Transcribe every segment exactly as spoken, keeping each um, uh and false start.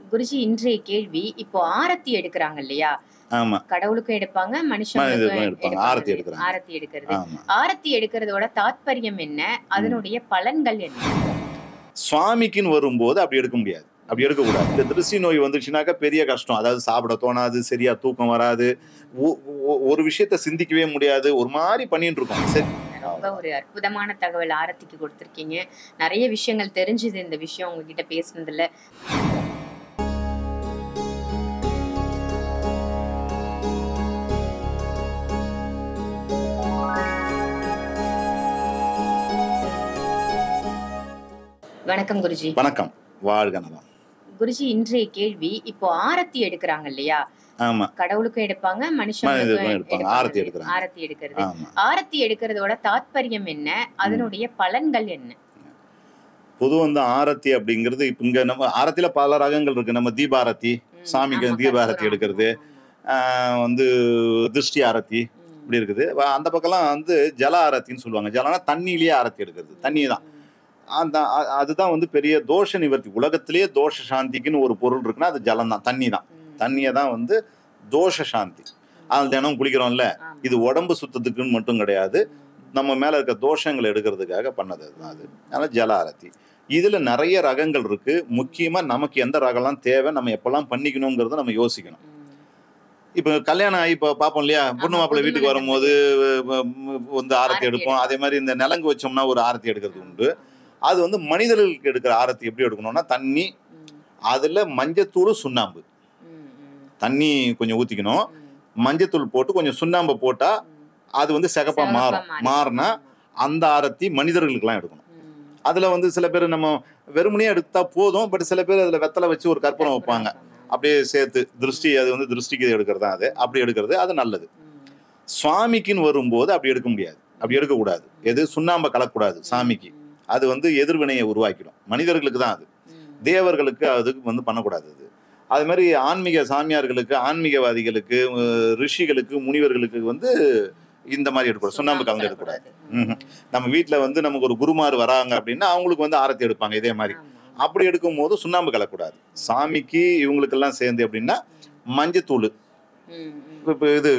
குருஜி இன்றைய கேள்வி, இப்போ ஆரத்தி எடுக்குறாங்க இல்லையா? ஆமா. கடவுளுக்கும் எடுப்பாங்க, மனுஷங்களுக்கும் மனிதர்களுக்கும் எடுப்பாங்க. எடுப்பாங்க ஆரத்தி இல்லையா? எடுக்குறாங்க. ஆரத்தி எடுக்கிறது. ஆமா. ஆரத்தி எடுக்கிறதோட தாத்பரியம் என்ன? அதனுடைய பலன்கள் என்ன? சுவாமிக்குன்னு வரும்போது அப்படி எடுக்க முடியாது. அப்படி எடுக்கக்கூடாது. இந்த திருஷ்டி நோய் வந்துச்சுனாக்கா பெரிய கஷ்டம். அதாவது சாப்பிட தோணாது, சரியா தூக்கம் வராது, ஒ ஒ ஒரு விஷயத்த சிந்திக்கவே முடியாது. ஒரு மாரி பண்ணிட்டு இருக்கோம். சரி. ரொம்ப ஒரு அற்புதமான தகவல் ஆரத்திக்கு கொடுத்திருக்கீங்க. நெறைய விஷயங்கள் தெரிஞ்சுது இந்த விஷயம் உங்ககிட்ட பேசுனதுல. வணக்கம் குருஜி. வணக்கம். வாழ்க நலம். குருஜி இன்றைய கேள்வி, இப்போ ஆரத்தி எடுக்குறாங்க இல்லையா? ஆமா. கடவுளுக்கும் எடுப்பாங்க, மனுஷங்களுக்கும் மனிதர்களுக்கும் எடுப்பாங்க. எடுப்பாங்க ஆரத்தி இல்லையா? எடுக்குறாங்க. ஆரத்தி எடுக்கிறது. ஆமா. ஆரத்தி எடுக்கிறதோட தாத்பரியம் என்ன? அதனுடைய பலன்கள் என்ன? பொதுவா வந்து ஆரத்தி அப்படிங்கிறது இப்ப இங்க நம்ம ஆரத்தில பல ரகங்கள் இருக்கு. நம்ம தீபாரத்தி, சாமிக்கு ஆமா, தீபாரத்தி கற்பூரம். எடுக்கிறது, ஆ வந்து திருஷ்டி ஆரத்தி இப்படி இருக்குது. வ- அந்த பக்கம்லாம் வந்து ஜல ஆரத்தின்னு சொல்லுவாங்க. ஜலம்னா தண்ணியிலேயே ஆரத்தி எடுக்கிறது. தண்ணி தான். அந்த அ- அதுதான் வந்து பெரிய தோஷ நிவர்த்தி. உலகத்திலேயே தோஷ சாந்திக்குன்னு ஒரு பொருள் இருக்குன்னா அது ஜலம் தான், தண்ணி தான். தண்ணியை தான் வந்து தோஷ சாந்தி. அது தினம் குளிக்கிறோம்ல, இது உடம்பு சுத்தத்துக்குன்னு மட்டும் கிடையாது, நம்ம மேல இருக்க தோஷங்களை எடுக்கிறதுக்காக பண்ணது அதுதான் அது. அதனால ஜல ஆரத்தி. இதுல நிறைய ரகங்கள் இருக்கு. முக்கியமா நமக்கு எந்த ரகம்லாம் தேவை, நம்ம எப்பெல்லாம் பண்ணிக்கணுங்கிறத நம்ம யோசிக்கணும். இப்ப கல்யாணம் ஆகி இப்போ பார்ப்போம் இல்லையா, பொண்ணு ஆமா, மாப்பிள்ளை புது வீட்டுக்கு மண வரும்போது வ- ம- வந்து ஆரத்தி ஆரத்தி எடுப்போம். எடுப்போம். அதே மாதிரி இந்த நலங்கு வச்சோம்னா ஒரு ஆரத்தி எடுக்கிறது உண்டு. அது வந்து மனிதர்களுக்கு எடுக்கிற ஆரத்தி எப்படி எடுக்கணும்னா, தண்ணி, அதுல மஞ்சத்தூள், சுண்ணாம்பு. தண்ணி கொஞ்சம் ஊத்திக்கணும், மஞ்சத்தூள் போட்டு கொஞ்சம் சுண்ணாம்பு போட்டா அது வந்து சிகப்பா சிவப்பா மாறும். மாறிடும். மாறினா அந்த ஆரத்தி மனிதர்களுக்கெல்லாம் எடுக்கணும். அதுல வந்து சில பேர் நம்ம வெறுமனே எடுத்தா போதும், பட் சில பேர் அதுல வெத்தலை வச்சு ஒரு கற்பூரம் வைப்பாங்க. அப்படியே சேர்த்து திருஷ்டி, அது வந்து திருஷ்டிக்கு எடுக்கிறது தான். அது அப்படி எடுக்கிறது அது நல்லது. சுவாமிக்குன்னு வரும்போது அப்படி எடுக்க முடியாது. அப்படி எடுக்கக்கூடாது. எது சுண்ணாம்பை கலக்கக்கூடாது சாமிக்கு. அது வந்து எதிர்வினையை உருவாக்கிடும். மனிதர்களுக்கு தான் அது. தேவர்களுக்கு அதுக்கு வந்து பண்ணக்கூடாது. அது அது மாதிரி ஆன்மீக சாமியார்களுக்கு, ஆன்மீகவாதிகளுக்கு, அஹ் ரிஷிகளுக்கு, முனிவர்களுக்கு வந்து இந்த மாதிரி எடுக்கக்கூடாது. சுண்ணாம்பு கலந்து எடுக்கக்கூடாது. ம்ஹும். நம்ம வீட்டுல வந்து நமக்கு ஒரு குருமார் வராங்க அப்படின்னா அவங்களுக்கு வந்து ஆரத்தி எடுப்பாங்க இதே மாதிரி. அப்படி எடுக்கும் போது சுண்ணாம்பு கலக்கக்கூடாது. சாமிக்கு இவங்களுக்கெல்லாம் சேர்ந்து எப்படின்னா மஞ்சத்தூள், இப்போ இது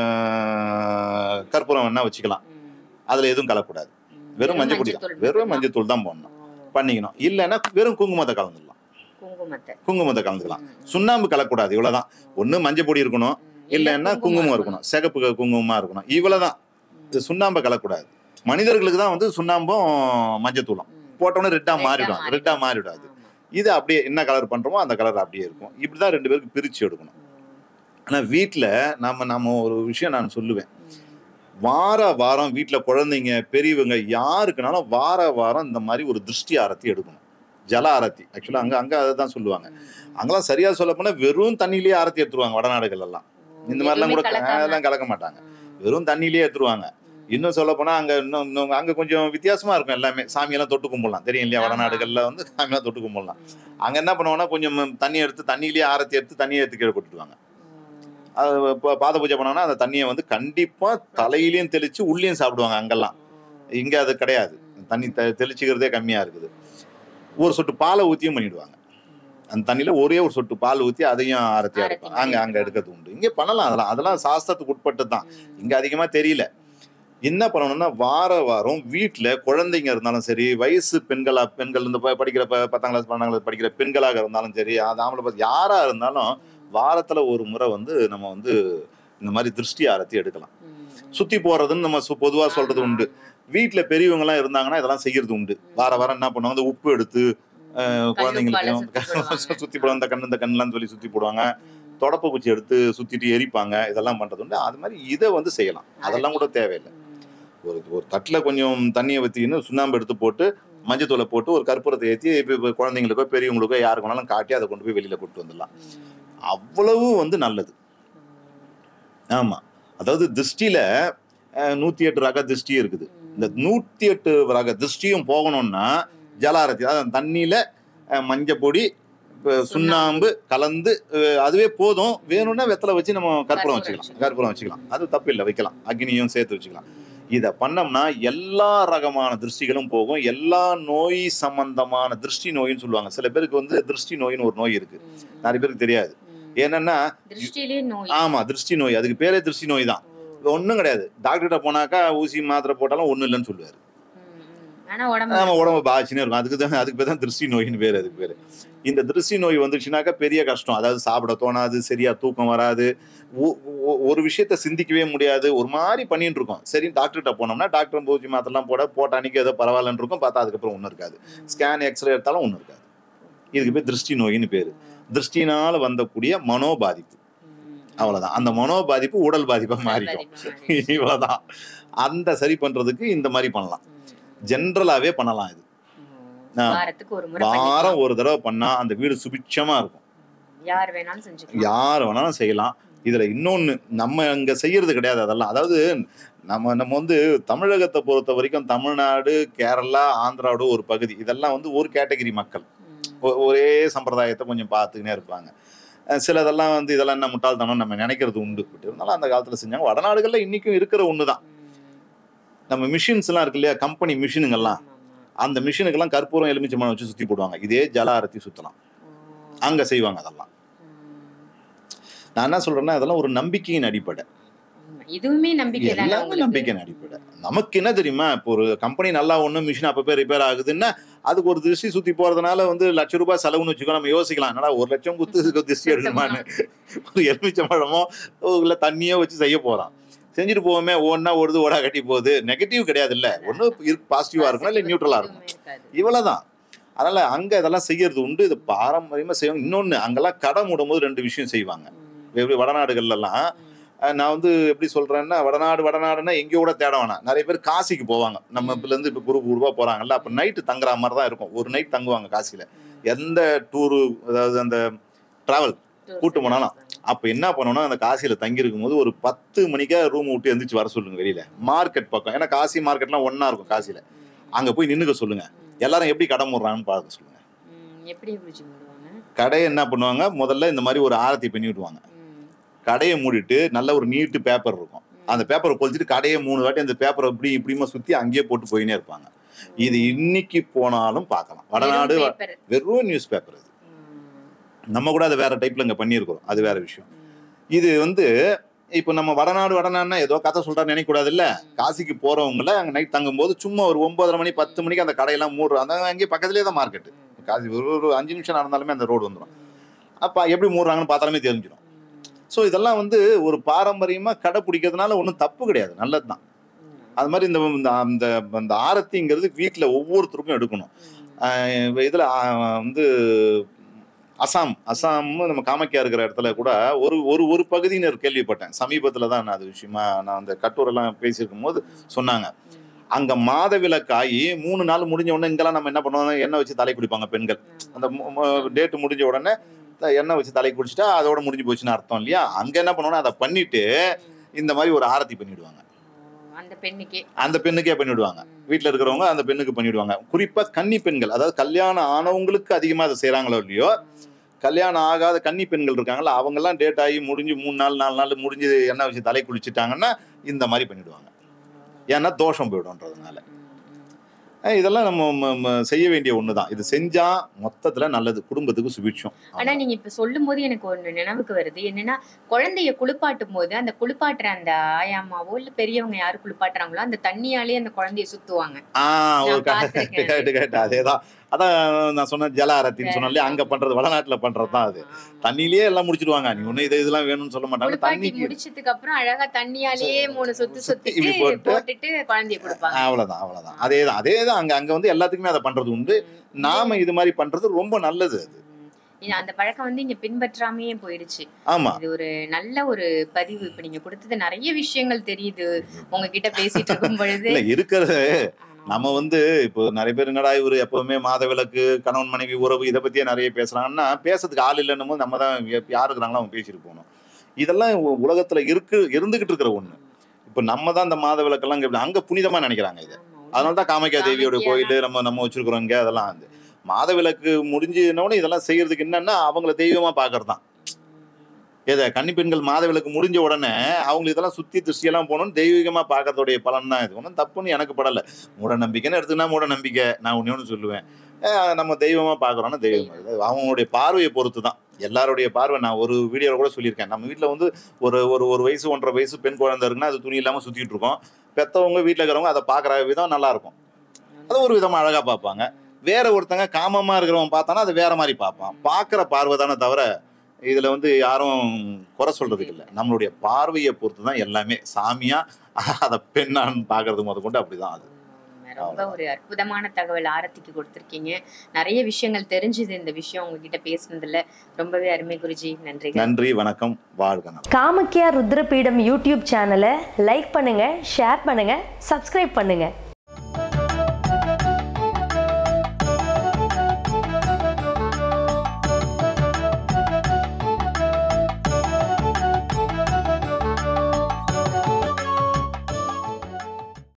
அஹ், கற்பூரம் வேணா வச்சுக்கலாம். அதுல எதுவும் கலக்கக்கூடாது. வெறும் மஞ்சள் பொடி தான், வெறும் மஞ்சத்தூள் தான் போடணும். பண்ணிக்கணும். இல்லைன்னா வெறும் குங்குமத்தை கலந்துடலாம். குங்குமத்தை குங்குமத்தை கலந்துக்கலாம். சுண்ணாம்பு கலக்கக்கூடாது. இவ்வளவுதான். ஒண்ணு மஞ்சள் பொடி இருக்கணும், இல்லைன்னா குங்குமம் இருக்கணும், சிகப்பு குங்குமமா இருக்கணும். இவ்வளவுதான். இது சுண்ணாம்பை கலக்கக்கூடாது. மனிதர்களுக்கு தான் வந்து சுண்ணாம்பும் மஞ்சத்தூளும் போட்டோன்னே ரெட்டா மாறிடும். ரெட்டா மாறிடாது. இது அப்படியே என்ன கலர் பண்றோமோ அந்த கலர் அப்படியே இருக்கும். இப்படிதான் ரெண்டு பேருக்கு பிரிச்சு எடுக்கணும். ஆனா வீட்டுல நம்ம நம்ம ஒரு விஷயம் நான் சொல்லுவேன். வார வாரம் வீட்டுல குழந்தைங்க, பெரியவங்க யாருக்குனாலும் வார வாரம் இந்த மாதிரி ஒரு திருஷ்டி ஆரத்தி எடுக்கணும். ஜல ஆரத்தி. ஆக்சுவலா அங்க அங்க அதை தான் சொல்லுவாங்க. அங்கெல்லாம் சரியா சொல்ல போனா வெறும் தண்ணியிலேயே ஆரத்தி எடுத்துருவாங்க. வடநாடுகள் எல்லாம் இந்த மாதிரிலாம் கூட அதெல்லாம் கலக்க மாட்டாங்க. வெறும் தண்ணியிலேயே எடுத்துருவாங்க. இன்னும் சொல்ல போனா அங்க இன்னும் இன்னும் அங்க கொஞ்சம் வித்தியாசமா இருக்கும் எல்லாமே. சாமியெல்லாம் தொட்டு கும்பிடலாம். தெரியும் இல்லையா, வடநாடுகள்ல வந்து சாமியெல்லாம் தொட்டு கும்பிடலாம். அங்க என்ன பண்ணுவாங்கன்னா கொஞ்சம் தண்ணி எடுத்து தண்ணியிலேயே ஆரத்தி எடுத்து தண்ணியை எடுத்து கீழே கொட்டுடுவாங்க. அது இப்போ பாத பூஜை பண்ணோம்னா அந்த தண்ணியை வந்து கண்டிப்பா தலையிலையும் தெளிச்சு உள்ளேயும் சாப்பிடுவாங்க. அங்கெல்லாம் இங்க அது கிடையாது. தண்ணி தெ தெளிச்சுக்கிறதே கம்மியா இருக்குது. ஒரு சொட்டு பாலை ஊற்றியும் பண்ணிடுவாங்க. அந்த தண்ணியில ஒரே ஒரு சொட்டு பால் ஊற்றி அதையும் ஆரத்தி எடுப்பாங்க. அங்க அங்க எடுக்கிறது உண்டு. இங்கே பண்ணலாம். அதெல்லாம் அதெல்லாம் சாஸ்திரத்துக்கு உட்பட்டு தான். இங்க அதிகமா தெரியல. என்ன பண்ணணும்னா வார வாரம் வீட்டுல குழந்தைங்க இருந்தாலும் சரி, வயசு பெண்களா பெண்கள் இந்த ப- படிக்கிற ப- பத்தாம் கிளாஸ் பன்னெண்டாம் கிளாஸ் படிக்கிற பெண்களாக இருந்தாலும் சரி, அது ஆம்பளை பார்த்து யாரா இருந்தாலும் வாரத்துல ஒரு முறை வந்து நம்ம வந்து இந்த மாதிரி திருஷ்டி ஆரத்தி எடுக்கலாம். சுத்தி போறதுன்னு நம்ம சு- பொதுவா சொல்றது உண்டு. வீட்டுல பெரியவங்க எல்லாம் இருந்தாங்கன்னா இதெல்லாம் செய்யறது உண்டு. வார வாரம் என்ன பண்ணுவாங்க, இந்த உப்பு எடுத்து அஹ், குழந்தைங்களுக்கு சுத்தி போடுவாங்க. இந்த கண்ணு இந்த கண்ணுலாம் சொல்லி சுத்தி போடுவாங்க. தொடப்ப குச்சி எடுத்து சுத்திட்டு எரிப்பாங்க. இதெல்லாம் பண்றது உண்டு. அது மாதிரி இதை வந்து செய்யலாம். அதெல்லாம் கூட தேவையில்லை. ஒரு ஒரு தட்டில் கொஞ்சம் தண்ணியை ஊற்றிக்கின்னு சுண்ணாம்பு எடுத்து போட்டு மஞ்சத்தூளை போட்டு ஒரு கற்பூரத்தை ஏற்றி இப்போ குழந்தைங்களுக்கோ பெரியவங்களுக்கோ யாருக்கு வேணாலும் காட்டி அதை கொண்டு போய் வெளியில் கொண்டு வந்துடலாம். அவ்வளவு வந்து நல்லது. ஆமாம். அதாவது திருஷ்டியில் நூற்றி எட்டு ரக திருஷ்டி இருக்குது. இந்த நூற்றி எட்டு ரக திருஷ்டியும் போகணும்னா ஜலாரத்தி, அதாவது தண்ணியில் மஞ்சள் பொடி, சுண்ணாம்பு கலந்து அதுவே போதும். வேணும்னா வெத்தலை வச்சு நம்ம கற்பூரம் வச்சுக்கலாம். கற்பூரம் வச்சுக்கலாம். அது தப்பு இல்லை, வைக்கலாம். அக்னியும் சேர்த்து வச்சுக்கலாம். இதை பண்ணோம்னா எல்லா ரகமான திருஷ்டிகளும் போகும். எல்லா நோய் சம்பந்தமான திருஷ்டி நோயின்னு சொல்லுவாங்க. சில பேருக்கு வந்து திருஷ்டி நோயின்னு ஒரு நோய் இருக்கு, நிறைய பேருக்கு தெரியாது. என்னன்னா ஆமா திருஷ்டி நோய், அதுக்கு பேரே திருஷ்டி நோய் தான். ஒன்றும் கிடையாது. டாக்டர்கிட்ட போனாக்கா ஊசி மாத்திரை போட்டாலும் ஒன்றும் இல்லைன்னு சொல்லுவாரு. ஆமா உடம்பு பாதிச்சுனே இருக்கும். அதுக்கு தான் அதுக்கு பேர் தான் திருஷ்டி நோயின்னு பேர். அதுக்கு பேர் இந்த திருஷ்டி நோய் வந்துச்சுனாக்கா பெரிய கஷ்டம். அதாவது சாப்பிட தோணாது, சரியா தூக்கம் வராது, ஒரு விஷயத்த சிந்திக்கவே முடியாது, ஒரு மாதிரி பண்ணிட்டு இருக்கோம். சரி டாக்டர்கிட்ட போனோம்னா டாக்டர் பூச்சி மாத்திரலாம் போட போட்ட அன்னைக்கு ஏதோ பரவாயில்லன்னு இருக்கும். பார்த்தா அதுக்கப்புறம் ஒன்றும் இருக்காது. ஸ்கேன் எக்ஸ்ரே எடுத்தாலும் ஒன்றும் இருக்காது. இதுக்கு பேர் திருஷ்டி நோயின்னு பேர். திருஷ்டினால வந்தக்கூடிய மனோ பாதிப்பு, அவ்வளவுதான். அந்த மனோ பாதிப்பு உடல் பாதிப்பா மாறிடும். இவ்வளவுதான். அந்த சரி பண்றதுக்கு இந்த மாதிரி பண்ணலாம். ஜென்ரலாவே பண்ணலாம். இது வாரம் ஒரு தடவை பண்ணா அந்த வீடு சுபிட்சமா இருக்கும். யார் வேணாலும் செஞ்சுக்கலாம், யார் வேணாலும் செய்யலாம். இதுல இன்னொன்னு நம்ம அங்க செய்யறது கிடையாது. அதெல்லாம் அதாவது நம்ம நம்ம வந்து தமிழகத்தை பொறுத்த வரைக்கும் தமிழ்நாடு, கேரளா, ஆந்திராவோட ஒரு பகுதி, இதெல்லாம் வந்து ஒரு கேட்டகரி மக்கள். ஒரே சம்பிரதாயத்தை கொஞ்சம் பார்த்துக்கினே இருப்பாங்க. சிலதெல்லாம் வந்து இதெல்லாம் என்ன முட்டாள்தனம் நம்ம நினைக்கிறது உண்டு. இருந்தாலும் அந்த காலத்துல செஞ்சாங்க. வடநாடுகள்ல இன்னைக்கும் இருக்கிற ஒண்ணுதான். நம்ம மிஷின்ஸ் எல்லாம் இருக்கு இல்லையா, கம்பெனி மிஷினுங்கெல்லாம், அந்த மிஷினுக்கெல்லாம் கற்பூரம் எலுமிச்சம்பழம் வச்சு சுத்தி போடுவாங்க. இதே ஜல ஆரத்தி சுத்தலாம் அங்க செய்வாங்க. அதெல்லாம் நான் என்ன சொல்றேன்னா, அதெல்லாம் ஒரு நம்பிக்கையின் அடிப்படை. இதுவுமே நம்பிக்கை, எல்லாமே நம்பிக்கையின் அடிப்படை. நமக்கு என்ன தெரியுமா, இப்போ ஒரு கம்பெனி நல்லா ஒண்ணு மிஷின் அப்பப்போ ரிப்பேர் ஆகுதுன்னா அதுக்கு ஒரு திருஷ்டி சுத்தி போறதுனால வந்து லட்சம் ரூபாய் செலவுன்னு வச்சுக்கோ. நம்ம யோசிக்கலாம், என்னடா ஒரு லட்சம் குத்து திருஷ்டி எடுக்கணுமான்னு. ஒரு எலுமிச்சம்பழமோ இல்ல தண்ணியோ வச்சு செய்ய போறான். செஞ்சுட்டு போவோமே, ஒன்னா ஒருது ஓடா கட்டி போகுது. நெகட்டிவ் கிடையாது, இல்ல ஒண்ணு பாசிட்டிவா இருக்கணும், இல்ல நியூட்ரலா இருக்கணும், இவ்வளவுதான். அதனால அங்க இதெல்லாம் செய்யறது உண்டு. இது பாரம்பரியமா செய்வாங்க. இன்னொன்னு, அங்கெல்லாம் கடை மூடும் போது ரெண்டு விஷயம் செய்வாங்க. எப்படி வடநாடுகள்ல எல்லாம் நான் வந்து எப்படி சொல்றேன்னா, வடநாடு வடநாடுன்னா எங்கேயோ கூட தேட வேணாம். நிறைய பேர் காசிக்கு போவாங்க. நம்ம இப்ப இருந்து இப்ப குரூப் குரூப்பா போறாங்கல்ல, அப்ப நைட்டு தங்குற மாதிரி தான் இருக்கும். ஒரு நைட் தங்குவாங்க காசியில. எந்த டூரு, அதாவது அந்த டிராவல் கூட்டு போனாலும் அப்ப என்ன பண்ணணும், அந்த காசியில தங்கி இருக்கும் போது ஒரு பத்து மணிக்கா ரூம் விட்டு எந்திரிச்சு வர சொல்லுங்க வெளியில, மார்க்கெட் பக்கம். ஏன்னா காசி மார்க்கெட்லாம் ஒன்னா இருக்கும் காசியில. அங்க போய் நின்னுக்க சொல்லுங்க. எல்லாரும் எப்படி கடை மூடுறாங்கன்னு பார்க்க சொல்லுங்க. கடையை என்ன பண்ணுவாங்க, முதல்ல இந்த மாதிரி ஒரு ஆரத்தி பண்ணி விடுவாங்க. கடையை மூடிட்டு நல்ல ஒரு நீட்டு பேப்பர் இருக்கும். அந்த பேப்பரை கொளுத்திட்டு கடையை மூணு வாட்டி அந்த பேப்பரை இப்படி இப்படிமா சுத்தி அங்கேயே போட்டு போயினே இருப்பாங்க. இது இன்னைக்கு போனாலும் பார்க்கலாம். வடநாடு வெறும் நியூஸ் பேப்பர். இது நம்ம கூட அதை வேற டைப்ல இங்க பண்ணியிருக்கிறோம், அது வேற விஷயம். இது வந்து இப்போ நம்ம வடநாடு வடநாடுனா ஏதோ கதை சொல்றான்னு நினைக்க கூடாது இல்ல. காசிக்கு போறவங்கள அங்க நைட் தங்கும் போது சும்மா ஒரு ஒன்பதரை மணி பத்து மணிக்கு அந்த கடையெல்லாம் மூடுறோம். அந்த அங்கேயே பக்கத்துலேயே தான் மார்க்கெட்டு. காசி ஒரு ஒரு அஞ்சு நிமிஷம் நடந்தாலுமே அந்த ரோடு வந்துடும். அப்ப எப்படி மூடுறாங்கன்னு பார்த்தாலுமே தெரிஞ்சிடும். ஸோ இதெல்லாம் வந்து ஒரு பாரம்பரியமா கடைப்பிடிக்கிறதுனால ஒன்றும் தப்பு கிடையாது, நல்லதுதான். அது மாதிரி இந்த அந்த அந்த ஆரத்திங்கிறது வீட்டில் ஒவ்வொருத்தருக்கும் எடுக்கணும். இதுல வந்து அசாம் அசாம் நம்ம காமாக்கியா இருக்கிற இடத்துல கூட ஒரு ஒரு ஒரு பகுதியினர் கேள்விப்பட்டேன். சமீபத்தில் தான் நான் அது விஷயமா நான் அந்த கட்டுரைலாம் பேசியிருக்கும் போது சொன்னாங்க. அங்க மாதவிலக்காயி மூணு நாள் முடிஞ்ச உடனே இங்கெல்லாம் நம்ம என்ன பண்ணுவோம், எண்ணெய் வச்சு தலை குடிப்பாங்க பெண்கள். அந்த டேட்டு முடிஞ்ச உடனே எண்ணெய் வச்சு தலை குடிச்சிட்டா அதோட முடிஞ்சு போச்சுன்னு அர்த்தம் இல்லையா. அங்க என்ன பண்ணுவோம்னா அதை பண்ணிட்டு இந்த மாதிரி ஒரு ஆரத்தி பண்ணிடுவாங்க. அந்த பெண்ணுக்கே அந்த பெண்ணுக்கே பண்ணிவிடுவாங்க. வீட்டில் இருக்கிறவங்க அந்த பெண்ணுக்கு பண்ணிவிடுவாங்க. குறிப்பா கன்னி பெண்கள், அதாவது கல்யாணம் ஆனவங்களுக்கு அதிகமா அதை செய்யறாங்களோ இல்லையோ, கல்யாணம் ஆகாத கன்னி பெண்கள் இருக்காங்களா, அவங்க எல்லாம் டேட் ஆகி முடிஞ்சு மூணு நாள் நாலு நாள் முடிஞ்சு எண்ணெய் வச்சு தலை குளிச்சுட்டாங்கன்னா இந்த மாதிரி பண்ணிடுவாங்க. ஏன்னா தோஷம் போயிடும்ன்றதுனால. இதெல்லாம் நம்ம செய்ய வேண்டிய ஒண்ணுதான். இது செஞ்சா மொத்தத்துல நல்லது, குடும்பத்துக்கு சுபிட்சம். ஆனா நீங்க இப்ப சொல்லும் போது எனக்கு ஒண்ணு நினைவுக்கு வருது. என்னன்னா, குழந்தைய குளிப்பாட்டும் போது அந்த குளிப்பாட்டுற அந்த ஆயாமாவோ இல்ல பெரியவங்க யாரு குளிப்பாட்டுறாங்களோ அந்த தண்ணியாலே அந்த குழந்தைய சுத்துவாங்க. அதேதான். அதான் நான் சொன்ன ஜல ஆரத்தின்னு சொன்னாலே அங்க பண்றது, வடநாட்டுல பண்றதுதான். அது தண்ணியிலேயே எல்லாம் முடிச்சிடுவாங்க. நீ ஒண்ணு இது இதெல்லாம் வேணும்னு சொல்ல மாட்டாங்க. தண்ணி முடிச்சதுக்கு அப்புறம் அழகா தண்ணியாலேயே மூணு சொத்து சுத்தி போட்டுட்டு குழந்தைய கொடுப்பாங்க. அவ்வளவுதான் அவ்வளவுதான் அதேதான் அதேதான் அங்க அங்க வந்து எல்லாத்துக்குமே அதை பண்றது உண்டு. நாம இது மாதிரி பண்றது ரொம்ப நல்லது. அது அந்த பழக்கம் வந்து இங்க பின்பற்றாமையே போயிடுச்சு. ஆமா, இது ஒரு நல்ல ஒரு பதிவு. இப்ப நீங்க கொடுத்தது நிறைய விஷயங்கள் தெரியுது உங்ககிட்ட பேசிட்டு இருக்கும் பொழுது. இருக்கிறது நம்ம வந்து இப்போ நிறைய பேர் என்னடா இவரு எப்பவுமே மாதவிலக்கு, கணவன் மனைவி உறவு இதை பத்தியே நிறைய பேசுறாங்கன்னா, பேசுறதுக்கு ஆள் இல்லைன்னும் போது நம்ம தான் யாரு இருக்கிறாங்களோ அவங்க பேசிட்டு போகணும். இதெல்லாம் உலகத்துல இருக்கு, இருந்துகிட்டு இருக்கிற ஒண்ணு. இப்ப நம்ம தான் இந்த மாதவிலக்கெல்லாம் அங்க புனிதமா நினைக்கிறாங்க இதை. அதனாலதான் காமாக்கியா தேவியோட கோயில் நம்ம நம்ம வச்சிருக்கிறோம் இங்க. அதெல்லாம் வந்து மாதவிலக்கு முடிஞ்சுனோட இதெல்லாம் செய்யறதுக்கு என்னன்னா அவங்கள தெய்வமா பாக்குறதுதான். எதை கன்னி பெண்கள் மாதவிலக்கு முடிஞ்ச உடனே அவங்களுக்கு இதெல்லாம் சுத்தி திருஷ்டியெல்லாம் போகணும்னு தெய்வீகமா பார்க்கறதுடைய பலன் தான் இது. ஒன்றும் தப்புன்னு எனக்கு படலை. மூட நம்பிக்கைன்னு எடுத்துக்கினா மூட நம்பிக்கை. நான் ஒன்று ஒன்று சொல்லுவேன், நம்ம தெய்வமா பார்க்குறோன்னா தெய்வம் அவங்களுடைய பார்வையை பொறுத்து தான். எல்லாருடைய பார்வை. நான் ஒரு வீடியோவில் கூட சொல்லியிருக்கேன், நம்ம வீட்டில் வந்து ஒரு ஒரு ஒரு வயசு ஒன்றரை வயசு பெண் குழந்தை இருக்குன்னா அது துணி இல்லாமல் சுற்றிட்டு இருக்கோம். பெற்றவங்க வீட்டில் இருக்கிறவங்க அதை பார்க்குற விதம் நல்லா இருக்கும், அது ஒரு விதமாக அழகாக பார்ப்பாங்க. வேற ஒருத்தங்க காமமாக இருக்கிறவங்க பார்த்தானா அது வேற மாதிரி பார்ப்பான். பார்க்குற பார்வை தானே தவிர இதில் வந்து யாரும் குறை சொல்றதுக்கு இல்லை. நம்மளுடைய பார்வையை பொறுத்து தான் எல்லாமே. சாமியா அதை பெண்ணான்னு பார்க்கறது முத கொண்டு அப்படிதான் அது. ரொம்ப ஒரு அற்புதமான தகவல் ஆரத்திக்கு கொடுத்துருக்கீங்க. நிறைய விஷயங்கள் தெரிஞ்சுது இந்த விஷயம் உங்ககிட்ட பேசுனதுல. ரொம்பவே அருமை குருஜி. நன்றி. நன்றி, வணக்கம், வாழ்க. காமக்யா ருத்ரபீடம் யூடியூப் சேனலை லைக் பண்ணுங்க, ஷேர் பண்ணுங்க, சப்ஸ்கிரைப் பண்ணுங்க.